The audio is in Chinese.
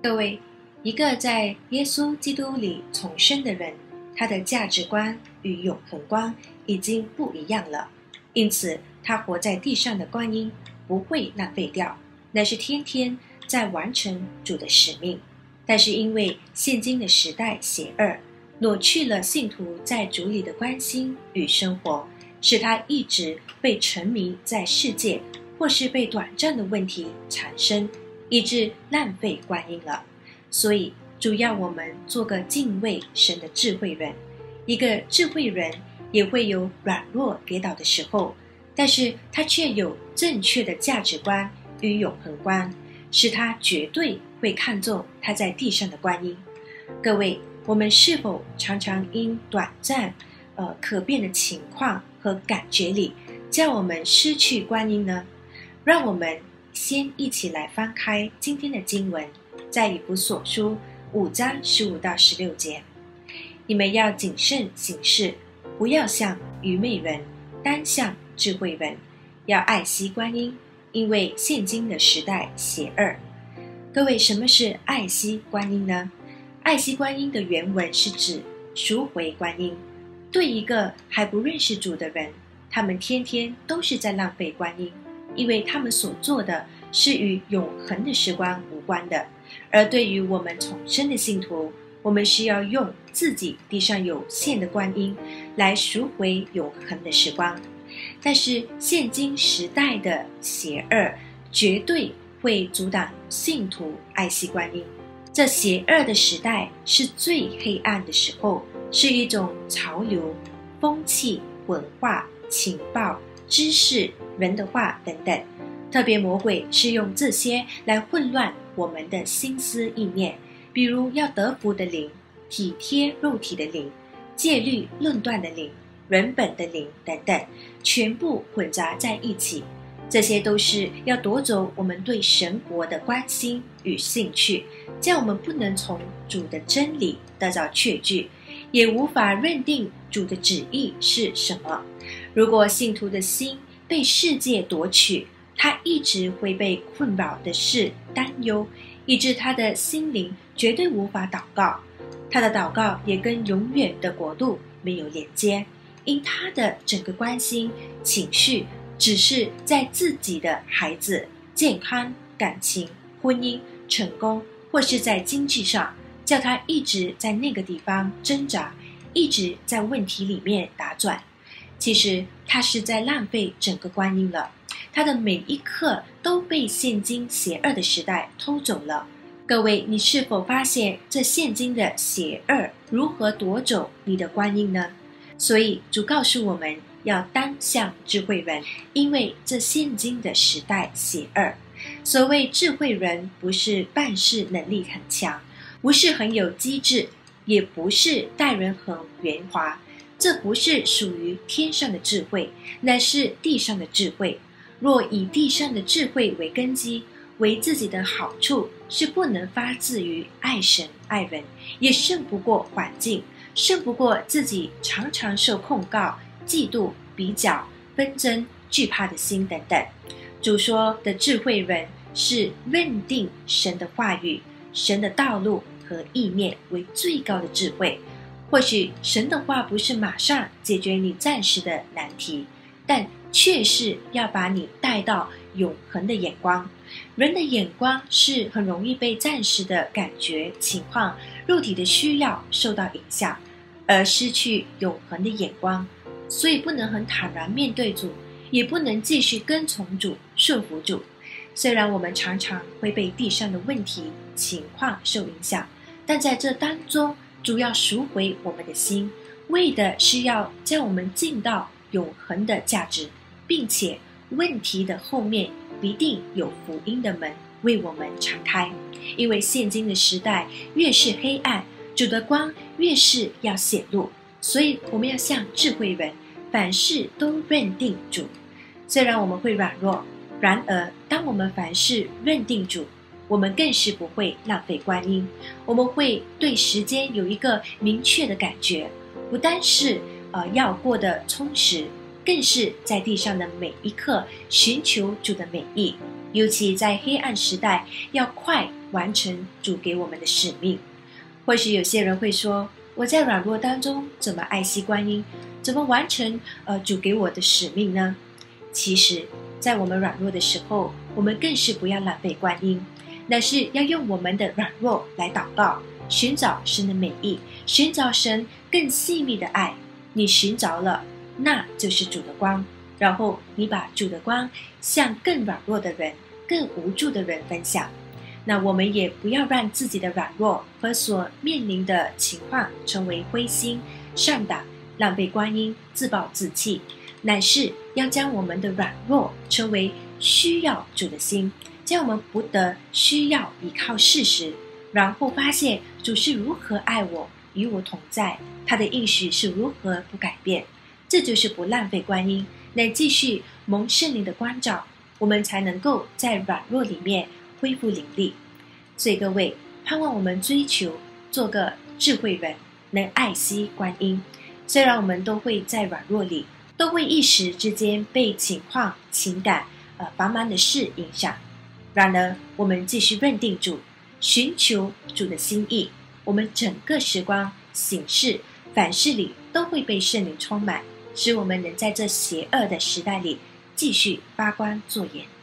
各位，一个在耶稣基督里重生的人，他的价值观与永恒观已经不一样了，因此他活在地上的光阴不会浪费掉，乃是天天在完成主的使命。但是因为现今的时代邪恶，挪去了信徒在主里的关心与生活，使他一直被沉迷在世界或是被短暂的问题缠身，以致浪费光阴了。所以主要我们做个敬畏神的智慧人。一个智慧人也会有软弱跌倒的时候，但是他却有正确的价值观与永恒观，使他绝对会看重他在地上的光阴。各位，我们是否常常因短暂可变的情况和感觉里，叫我们失去光阴呢？让我们先一起来翻开今天的经文，在以弗所书5章15到16节。你们要谨慎行事，不要像愚昧人，当像智慧人，要爱惜光阴，因为现今的时代邪恶。各位，什么是爱惜光阴呢？爱惜光阴的原文是指赎回光阴。对一个还不认识主的人，他们天天都是在浪费光阴，因为他们所做的是与永恒的时光无关的。而对于我们重生的信徒，我们需要用自己地上有限的光阴来赎回永恒的时光。但是现今时代的邪恶绝对会阻挡信徒爱惜光阴。这邪恶的时代是最黑暗的时候，是一种潮流、风气、文化、情报、知识、人的话等等。特别魔鬼是用这些来混乱我们的心思意念，比如要得福的灵、体贴肉体的灵、戒律论断的灵、人本的灵等等，全部混杂在一起。这些都是要夺走我们对神国的关心与兴趣，叫我们不能从主的真理得到确据，也无法认定主的旨意是什么。如果信徒的心被世界夺取，他一直会被困扰的事担忧，以致他的心灵绝对无法祷告，他的祷告也跟永远的国度没有连接，因他的整个关心情绪只是在自己的孩子、健康、感情、婚姻、成功，或是在经济上，叫他一直在那个地方挣扎，一直在问题里面打转。其实他是在浪费整个光阴了，他的每一刻都被现今邪恶的时代偷走了。各位，你是否发现这现今的邪恶如何夺走你的光阴呢？所以主告诉我们要当像智慧人，因为这现今的时代邪恶。所谓智慧人，不是办事能力很强，不是很有机智，也不是待人很圆滑，这不是属于天上的智慧，乃是地上的智慧。若以地上的智慧为根基，为自己的好处，是不能发自于爱神爱人，也胜不过环境，胜不过自己常常受控告、嫉妒、比较、纷争、惧怕的心等等。主说的智慧人是认定神的话语、神的道路和意念为最高的智慧。或许神的话不是马上解决你暂时的难题，但却是要把你带到永恒的眼光。人的眼光是很容易被暂时的感觉、情况、肉体的需要受到影响，而失去永恒的眼光，所以不能很坦然面对主，也不能继续跟从主、顺服主。虽然我们常常会被地上的问题、情况受影响，但在这当中，主要赎回我们的心，为的是要叫我们进到永恒的价值，并且问题的后面必定有福音的门为我们敞开。因为现今的时代越是黑暗，主的光越是要显露，所以我们要像智慧人，凡事都认定主。虽然我们会软弱，然而当我们凡事认定主，我们更是不会浪费光阴，我们会对时间有一个明确的感觉，不单是要过得充实，更是在地上的每一刻寻求主的美意。尤其在黑暗时代，要快完成主给我们的使命。或许有些人会说，我在软弱当中怎么爱惜观音，怎么完成主给我的使命呢？其实在我们软弱的时候，我们更是不要浪费观音，乃是要用我们的软弱来祷告，寻找神的美意，寻找神更细密的爱。你寻找了，那就是主的光，然后你把主的光向更软弱的人、更无助的人分享。那我们也不要让自己的软弱和所面临的情况成为灰心、上当、浪费观音、自暴自弃，乃是要将我们的软弱成为需要主的心，将我们不得需要依靠事实，然后发现主是如何爱我，与我同在，他的应许是如何不改变。这就是不浪费观音，乃继续蒙圣灵的光照，我们才能够在软弱里面恢复灵力。所以各位，盼望我们追求做个智慧人，能爱惜观音。虽然我们都会在软弱里，都会一时之间被情况、情感、繁忙的事影响，然而我们继续认定主，寻求主的心意，我们整个时光、行事、凡事里都会被圣灵充满，使我们能在这邪恶的时代里继续发光作盐。